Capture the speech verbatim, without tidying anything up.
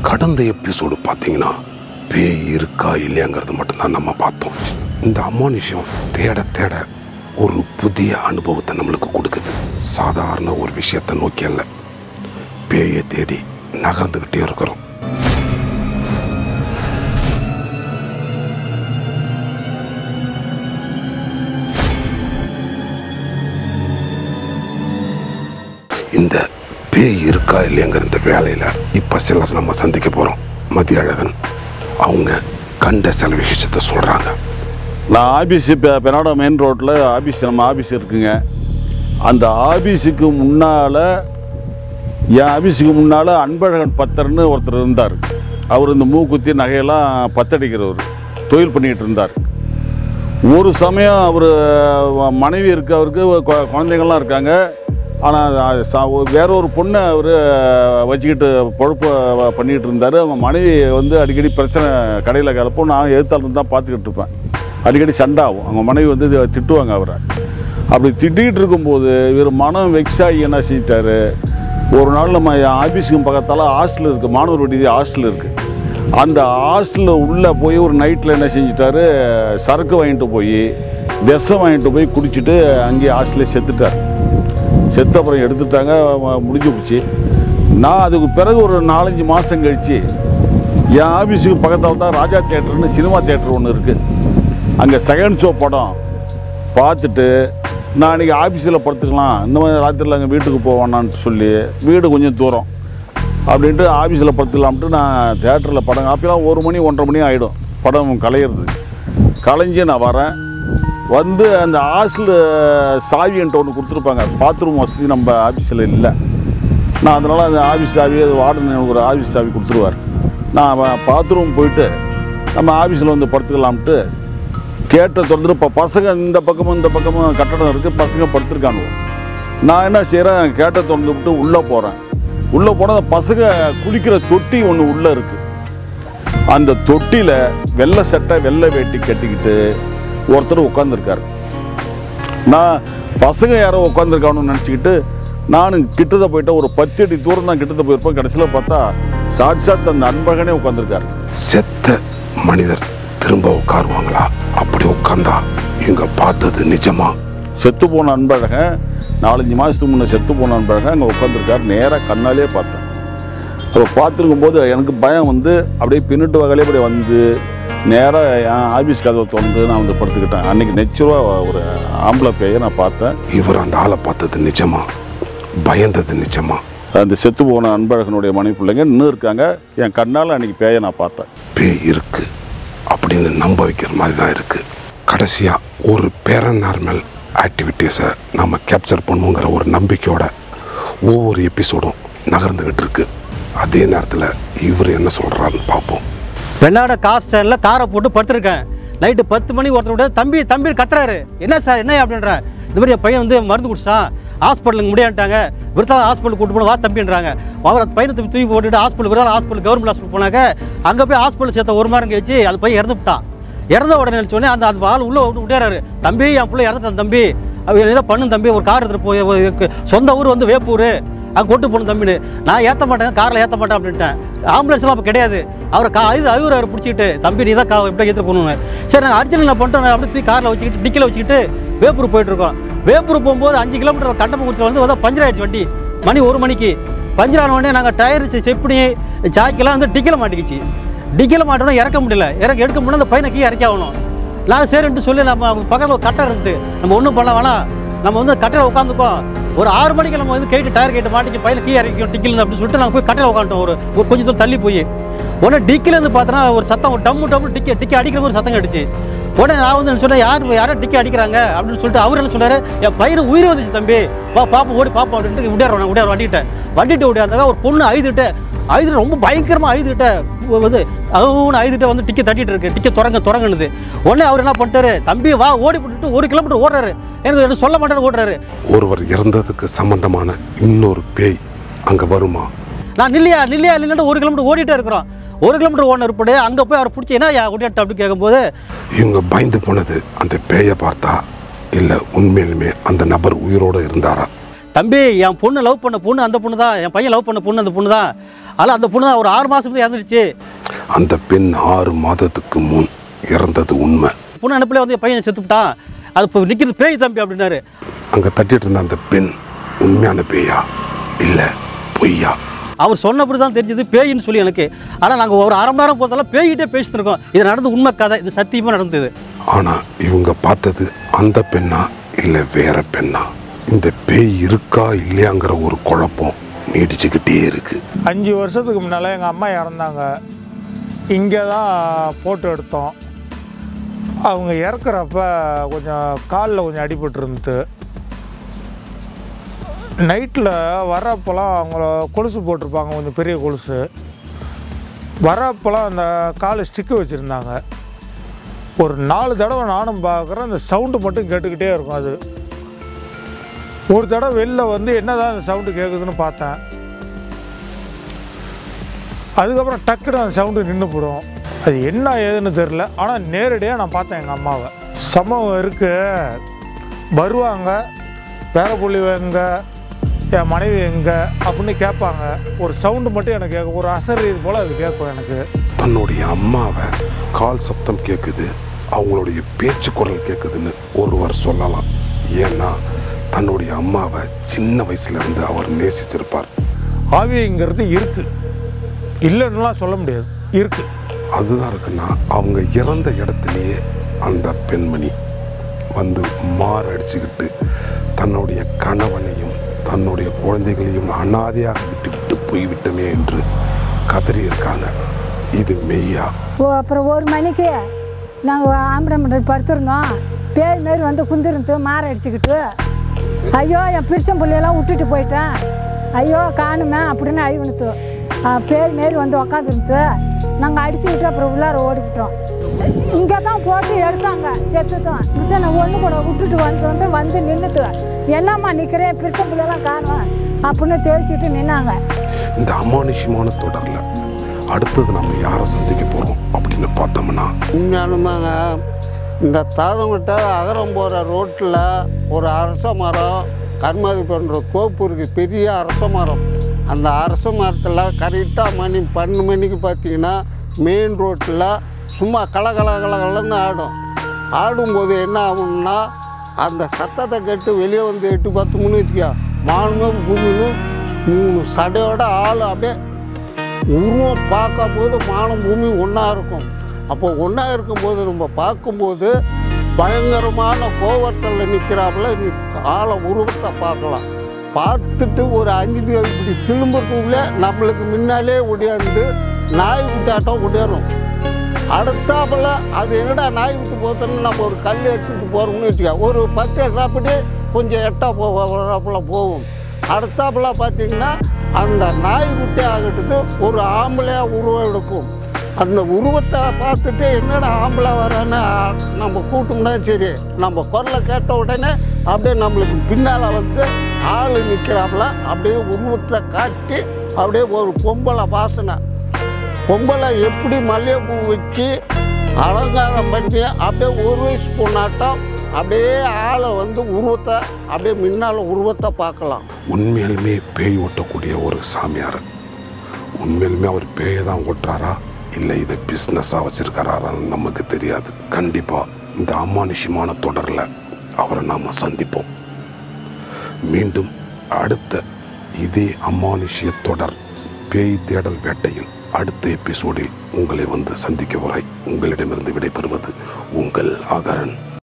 கடந்த எபிசோடு பார்த்தீங்கன்னா பேய் இருக்கா இல்லையாங்கிறது மட்டும்தான் நம்ம பார்த்தோம். இந்த அமானுஷம் தேட தேட ஒரு புதிய அனுபவத்தை நம்மளுக்கு கொடுக்குது. சாதாரண ஒரு விஷயத்தை நோக்கி அல்ல, பேயை தேடி நகர்ந்துக்கிட்டே இருக்கிறோம். இந்த பேய் இருக்கா இல்லையாங்கிற இந்த வேலையில் இப்போ சிலர் நம்ம சந்திக்க போகிறோம். மதியழகன் அவங்க கண்ட சில விஷயத்தை சொல்கிறாங்க. நான் ஆஃபீஸு இப்போ பெனாடோ மெயின் ரோட்டில் ஆஃபீஸ் நம்ம ஆஃபீஸ் இருக்குங்க. அந்த ஆஃபீஸுக்கு முன்னால் என் ஆஃபீஸுக்கு முன்னால் அன்பழகன் பத்தர்னு ஒருத்தர் இருந்தார். அவர் இந்த மூக்குத்தி நகையெல்லாம் பத்தடிக்கிறவர், தொழில் பண்ணிக்கிட்டு இருந்தார். ஒரு சமயம் அவர் மனைவி இருக்கு, அவருக்கு குழந்தைங்கள்லாம் இருக்காங்க. ஆனால் வேற ஒரு பொண்ணை அவர் வச்சுக்கிட்டு பொழப்பு பண்ணிக்கிட்டு இருந்தார். அவங்க மனைவி வந்து அடிக்கடி பிரச்சனை கடையில் கிளப்போ நான் எதிர்த்தாலும் தான் பார்த்துக்கிட்டு இருப்பேன். அடிக்கடி சண்டை ஆகும். அவங்க மனைவி வந்து திட்டுவாங்க அவரை. அப்படி திட்டிகிட்டு இருக்கும்போது இவர் மனம் வெக்ஸாகி என்ன செஞ்சிட்டாரு, ஒரு நாள் நம்ம ஆஃபீஸுக்கும் பக்கத்தால் ஹாஸ்டல் இருக்குது, மாணவர் விடுதி ஹாஸ்டல் இருக்குது. அந்த ஹாஸ்டலில் உள்ளே போய் ஒரு நைட்டில் என்ன செஞ்சிட்டாரு, சரக்கு வாங்கிட்டு போய் விஷம் வாங்கிட்டு போய் குடிச்சிட்டு அங்கேயே ஹாஸ்டலே செத்துட்டார். செத்து அப்புறம் எடுத்துட்டாங்க, முடிஞ்சு போச்சு. நான் அதுக்கு பிறகு ஒரு நாலஞ்சு மாதம் கழித்து என் ஆஃபீஸுக்கு பக்கத்தில் தான் ராஜா தியேட்டர்னு சினிமா தியேட்டர் ஒன்று இருக்குது. அங்கே செகண்ட் ஷோ படம் பார்த்துட்டு நான் அன்றைக்கி ஆஃபீஸில் படுத்துக்கலாம், இந்த மாதிரி ராத்திரியில் அங்கே வீட்டுக்கு போவானான்னு சொல்லி, வீடு கொஞ்சம் தூரம் அப்படின்ட்டு ஆஃபீஸில் படுத்துக்கலாம்ட்டு நான் தியேட்டரில் படம் அப்போலாம் ஒரு மணி ஒன்றரை மணி ஆகிடும் படம் கலையிறது. கலைஞ்சி நான் வரேன். வந்து அந்த ஹாஸ்டலு சாவின்ட்டு ஒன்று கொடுத்துருப்பாங்க. பாத்ரூம் வசதி நம்ம ஆஃபீஸில் இல்லை. நான் அதனால் அந்த ஆஃபீஸ் சாவி, அது வார்டன் ஒரு ஆஃபீஸ் சாவி கொடுத்துருவார். நான் பாத்ரூம் போயிட்டு நம்ம ஆஃபீஸில் வந்து படுத்துக்கலாம்ட்டு கேட்டை திறந்துட்டு இப்போ பசங்க இந்த பக்கமும் இந்த பக்கமும் கட்டடம் இருக்குது, பசங்க படுத்துருக்காங்க. நான் என்ன செய்கிறேன், கேட்டை திறந்து விட்டு உள்ளே போகிறேன். உள்ளே போனால் பசங்க குளிக்கிற தொட்டி ஒன்று உள்ளே இருக்குது. அந்த தொட்டியில் வெள்ளை சட்டை வெள்ளை வேட்டி கட்டிக்கிட்டு ஒருத்தர் உட்காந்துருக்காரு. நான் பசங்க யாரோ உட்காந்துருக்கானுன்னு நினச்சிக்கிட்டு நானும் கிட்டத்தை போயிட்டேன். ஒரு பத்து அடி தூரம் தான் கிட்டத்தை போயிருப்பேன். கடைசியில் பார்த்தா சாட்சாத் அந்த அன்பழகனே உட்காந்துருக்காரு. செத்த மனிதர் திரும்ப உட்காருவாங்களா? அப்படி உட்கார்ந்தா இவங்க பார்த்தது நிஜமா? செத்து போன அன்பழகன், நாலஞ்சு மாதத்துக்கு முன்னே செத்து போன அன்பழகன் அங்கே உட்காந்துருக்காரு. நேராக கண்ணாலே பார்த்தேன். அப்போ பார்த்துருக்கும் போது எனக்கு பயம் வந்து அப்படியே பின்னிட்டு வகையிலே அப்படியே வந்து நேராக என் ஆஃபீஸ் கதவை திறந்து நான் வந்து படுத்துக்கிட்டேன். அன்றைக்கி நெச்சுருவா ஒரு ஆம்பளை பேயை நான் பார்த்தேன். இவர் அந்த ஆளை பார்த்தது நிஜமா? பயந்தது நிஜமா? அந்த செத்து போன அன்பழகனுடைய மனைவி பிள்ளைங்க இன்னும் இருக்காங்க. என் கண்ணால் அன்றைக்கி பேயை நான் பார்த்தேன். பேய் இருக்கு அப்படின்னு நம்ப வைக்கிற மாதிரி தான் இருக்குது. கடைசியாக ஒரு பேரநார்மல் ஆக்டிவிட்டீஸை நம்ம கேப்சர் பண்ணுவோங்கிற ஒரு நம்பிக்கையோட ஒவ்வொரு எபிசோடும் நகர்ந்துக்கிட்டு இருக்கு. அதே நேரத்தில் இவர் என்ன சொல்கிறாருன்னு பார்ப்போம். பெண்ணாட கார் ஸ்டாண்டில் காரை போட்டு படுத்துருக்கேன். நைட்டு பத்து மணி ஒருத்தர் விட தம்பி தம்பி கத்துறாரு. என்ன சார் என்ன அப்படின்ற, இந்த மாதிரி என் பையன் வந்து மருந்து குடிச்சான், ஹாஸ்பிட்டலுக்கு முடியாட்டாங்க, விருத்தால ஹாஸ்பிட்டல் கூட்டு போன வா தம்பின்றாங்க. அவர் பையனை தூக்கி போட்டுட்டு ஹாஸ்பிட்டல் விருத்தால ஹாஸ்பிட்டல் கவர்மெண்ட் ஹாஸ்பிட்டல் போனாங்க. அங்கே போய் ஹாஸ்பிட்டல் சேர்த்த ஒரு மாதம் கழிச்சு அது பையன் இறந்துவிட்டான். இறந்த உடனே நினச்சோடனே அந்த அந்த ஆள் உள்ளே விட்டு விட்டாரு. தம்பி என் பிள்ளை இறந்துட்டான் தம்பி, அவர் ஏதோ பண்ணு தம்பி, ஒரு கார் எடுத்துகிட்டு போய் சொந்த ஊர் வந்து வேப்பூர் அங்கே கொண்டு போகணும் தம்பின்னு. நான் ஏற்ற மாட்டேன், காரில் ஏற்ற மாட்டேன் அப்படின்ட்டேன். ஆம்புலன்ஸ்லாம் அப்போ கிடையாது. அவரை கா இது ஐவர் அவர் பிடிச்சிக்கிட்டு தம்பி நீ தான் கா இப்படி ஏற்று போகணுங்க. சரி நாங்கள் அர்ஜென்ட் நான் பண்ணிட்டோம். அப்படி தூக்கி காரில் வச்சுக்கிட்டு டிக்கில் வச்சுக்கிட்டு வேப்பூர் போயிட்டுருக்கோம். வேப்பூர் போகும்போது அஞ்சு கிலோமீட்டர் கண்டப்பகுச்சியில் வந்து வந்து பஞ்சர் ஆகிடுச்சு வண்டி. மணி ஒரு மணிக்கு பஞ்சர் ஆன உடனே நாங்கள் டயர் செக் பண்ணி சாய்க்கெல்லாம் வந்து டிக்கில் மாட்டிக்கிச்சு. டிக்கில் மாட்டோன்னா இறக்க முடியல. இறக்க எடுக்க முடியல. அந்த பையனை கீழே இறக்கி ஆகணும். நான் சரின்ட்டு சொல்லி நம்ம பக்கத்தில் ஒரு கட்டை இருந்து நம்ம ஒன்றும் பண்ண வேணாம், நம்ம வந்து கட்டையில் உட்காந்துக்கோம். ஒரு ஆறு மணிக்கு நம்ம வந்து கேட்டு டயர் கேட்டு மாட்டிக்கு பையனை கீழே இறக்கிக்கும் டிக்கிலேருந்து அப்படின்னு சொல்லிட்டு நாங்கள் போய் கட்டையில் உட்காந்துட்டோம். ஒரு ஒரு கொஞ்சம் தூரம் தள்ளி போய் உடனே டிக்கிலேருந்து பார்த்தோன்னா ஒரு சத்தம், ஒரு டம்மு டம்மு டிக்கி டிக்கி அடிக்கிற மாதிரி சத்தம் அடிச்சு. உடனே நான் வந்து சொன்னேன், யார் யாரோ டிக்கி அடிக்கிறாங்க அப்படின்னு சொல்லிட்டு அவர் என்ன சொல்கிறாரு, என் பையனுக்கு உயிர் வந்துச்சு தம்பி, வா பாப்பா ஓடி பாப்பா அப்படின்ட்டு விடையாடுறோம். விடையார் வண்டிட்டேன் வண்டிட்டு விடையாந்தாங்க. ஒரு பொண்ணு ஐதுகிட்ட ஐது ரொம்ப பயங்கரமாக ஐதுகிட்ட வந்து அவனு ஐதுகிட்ட வந்து டிக்கி தட்டிட்டு இருக்கு. டிக்கி துறங்க துறங்குனுது. உடனே அவர் என்ன பண்ணிட்டாரு, தம்பி வா ஓடி போட்டுட்டு ஒரு கிலோமீட்டர் ஓடுறாரு. எனக்கு என்ன சொல்ல மாட்டேன்னு ஓடுறாரு. ஒருவர் இறந்ததுக்கு சம்பந்தமான இன்னொரு பேய் அங்கே வருமா? நான் நில்லையா நில்லையா இல்லைன்னு ஒரு கிலோமீட்டர் ஓடிட்டே இருக்கிறோம். ஒரு கிலோமீட்டர் ஓடின இருப்படு அங்கே போய் அவரை பிடிச்சி என்ன ஓடிட்டு அப்படி கேட்கும்போது இவங்க பயந்து போனது அந்த பேயை பார்த்தா இல்லை உண்மையிலுமே அந்த நபர் உயிரோடு இருந்தாரா? தம்பி என் பொண்ணு லவ் பண்ண பொண்ணு அந்த பொண்ணு தான், என் பையன் லவ் பண்ண பொண்ணு அந்த பொண்ணு தான். அதில் அந்த பொண்ணு தான் ஒரு ஆறு மாதம் இறந்துடுச்சு. அந்த பெண் ஆறு மாதத்துக்கு முன் இறந்தது உண்மை. பொண்ணு அனுப்பல வந்து என் பையன் செத்துவிட்டான், அது இப்போ நிற்கிறது பேய் தம்பி அப்படின்னாரு. அங்கே தட்டிட்டு இருந்த அந்த பெண் உண்மையான பேயா இல்லை பொய்யா? அவர் சொன்னபடி தான் தெரிஞ்சது பேயின்னு சொல்லி எனக்கு. ஆனால் நாங்கள் ஒரு அரை மணி நேரம் போகிறதால பேய்கிட்டே பேசிட்டு இருக்கோம். இது நடந்து உண்மை கதை, இது சத்தியமாக நடந்தது. ஆனால் இவங்க பார்த்தது அந்த பெண்ணா இல்லை வேற பெண்ணா? இந்த பேய் இருக்கா இல்லையாங்கிற ஒரு குழப்பம் நீடிச்சுக்கிட்டே இருக்கு. அஞ்சு வருஷத்துக்கு முன்னால் எங்கள் அம்மா இறந்தாங்க. இங்கே தான் போட்டோ எடுத்தோம். அவங்க இறக்குறப்ப கொஞ்சம் காலில் கொஞ்சம் அடிபட்டு இருந்தது. நைட்டில் வரப்போலாம் அவங்கள கொலுசு போட்டிருப்பாங்க, கொஞ்சம் பெரிய கொலுசு. வரப்போலாம் அந்த கால் ஸ்டிக்கு வச்சுருந்தாங்க. ஒரு நாலு தடவை நானும் பார்க்குறேன், அந்த சவுண்டு மட்டும் கேட்டுக்கிட்டே இருக்கும். அது ஒரு தடவை வெளில வந்து என்ன தான் அந்த சவுண்டு கேட்குதுன்னு பார்த்தேன். அதுக்கப்புறம் டக்குன்னு அந்த சவுண்டு நின்று போடும். அது என்ன ஏதுன்னு தெரில. ஆனால் நேரடியாக நான் பார்த்தேன் எங்கள் அம்மாவை. சம்பவம் இருக்குது, வருவாங்க, பேர புள்ளி எங்க, என் மனைவி எங்கே அப்படின்னு கேட்பாங்க. ஒரு சவுண்டு மட்டும் எனக்கு கேட்கும், ஒரு அசரீர் போல் அது கேட்கும் எனக்கு. தன்னுடைய அம்மாவை கால் சப்தம் கேட்குது, அவங்களுடைய பேச்சு குரல் கேட்குதுன்னு ஒருவர் சொல்லலாம். ஏன்னா தன்னுடைய அம்மாவை சின்ன வயசுலேருந்து அவர் நேசிச்சிருப்பார். ஆவிங்கிறது இருக்குது, இல்லைன்னுலாம் சொல்ல முடியாது, இருக்குது. அதுதான் இருக்குன்னா அவங்க இறந்த இடத்துலையே அந்த பெண்மணி வந்து மாரடிச்சுக்கிட்டு தன்னுடைய கணவனையும் தன்னுடைய குழந்தைகளையும் அனாதையாக விட்டு விட்டு போய்விட்டமே என்று கதறி இருக்காங்க. இது மெய்யா? ஓ அப்புறம் ஒரு மணிக்கு நாங்கள் ஆம்பளை படுத்துருந்தோம். பேய் மாரி வந்து குந்திருந்து மாற அடிச்சுக்கிட்டு, ஐயோ என் பிரிச்சம் பிள்ளையெல்லாம் விட்டுட்டு போயிட்டேன், ஐயோ காணுமே அப்படின்னு அழிவுனுத்து. பேய் மாரி வந்து உக்காந்துருந்து நாங்கள் அடிச்சுக்கிட்டு அப்புறம் உள்ளார ஓடிக்கிட்டோம். இங்கே தான் போட்டு எடுத்தாங்க, செத்துட்டோம். மிச்சம் நான் ஒன்று கூட விட்டுட்டு வந்து வந்து வந்து நின்றுட்டு, என்னம்மா நிற்கிறேன், பிரிச்சம் பிள்ளையெல்லாம் காணும் அப்படின்னு தேய்ச்சிட்டு நின்னாங்க. இந்த அமானுஷ்யமான தொடரில் அடுத்தது நம்ம யாரை சந்திக்க போகிறோம் அப்படின்னு பார்த்தோம்னா, உண்மையானுமாங்க இந்த தாதங்கிட்ட அகரம் போகிற ரோட்டில் ஒரு அரச மரம், கர்மாதி பண்ணுற தோப்பு இருக்குது, பெரிய அரச மரம். அந்த அரச மரத்தில் கரெக்டாக மணி பன்னெண்டு மணிக்கு பார்த்தீங்கன்னா மெயின் ரோட்டில் சும்மா கல கல கலகலன்னு ஆடும். ஆடும்போது என்ன ஆகும்னா அந்த சத்தத்தை கேட்டு வெளியே வந்து எட்டு பத்து மணி வச்சுக்கா மானும் பூமியும் மூணு சடையோட ஆள் அப்படியே உருவம் பார்க்கும்போது மானம் பூமி ஒன்றா இருக்கும். அப்போ ஒன்றா இருக்கும்போது நம்ம பார்க்கும்போது பயங்கரமான கோவத்தில் நிற்கிறாப்புல ஆளை உருவத்தை பார்க்கலாம். பார்த்துட்டு ஒரு அஞ்சு இப்படி திரும்புறதுக்குள்ளே நம்மளுக்கு முன்னாலே ஒடியாந்து நாய் விட்டாட்டம் ஒடியாரும். அடுத்தாப்புல அது என்னடா நாய் விட்டு போத்தோன்னு நம்ம ஒரு கல் எடுத்துகிட்டு போகிறோம்னு வச்சுக்கா, ஒரு பச்சை சாப்பிட்டு கொஞ்சம் எட்டா போவாப்புல போகும். அடுத்தாப்புல பார்த்தீங்கன்னா அந்த நாய் விட்டே ஆகிட்டது ஒரு ஆம்பளையாக உருவம் எடுக்கும். அந்த உருவத்தை பார்த்துட்டு என்னடா ஆம்பளை வரான்னு நம்ம கூட்டோம்னா சரி, நம்ம குரலை கேட்ட உடனே அப்படியே நம்மளுக்கு பின்னால் வந்து ஆள் நிற்கிறாப்புல அப்படியே உருவத்தை காட்டி அப்படியே ஒரு பொம்பளை வாசனை. பொம்பளை எப்படி மல்லிகைப்பூ வச்சு அலங்காரம் பண்ணி அப்படியே ஒரு வயசு பொண்ணாட்டம் அப்படியே ஆளை வந்து உருவத்தை அப்படியே முன்னால் உருவத்தை பார்க்கலாம். உண்மையிலுமே பேய் ஓட்டக்கூடிய ஒரு சாமியார், உண்மையிலுமே அவர் பேயை தான் ஓட்டுறாரா இல்லை இதை பிஸ்னஸாக வச்சுருக்கிறாரான்னு நமக்கு தெரியாது. கண்டிப்பாக இந்த அமானுஷ்யமான தொடரில் அவரை நாம் சந்திப்போம். மீண்டும் அடுத்த இதே அமானுஷ்ய தொடர் பேய் தேடல் வேட்டையில் அடுத்த எபிசோடில் உங்களை வந்து சந்திக்க வரை உங்களிடமிருந்து விடைபெறுவது உங்கள் அகரன்.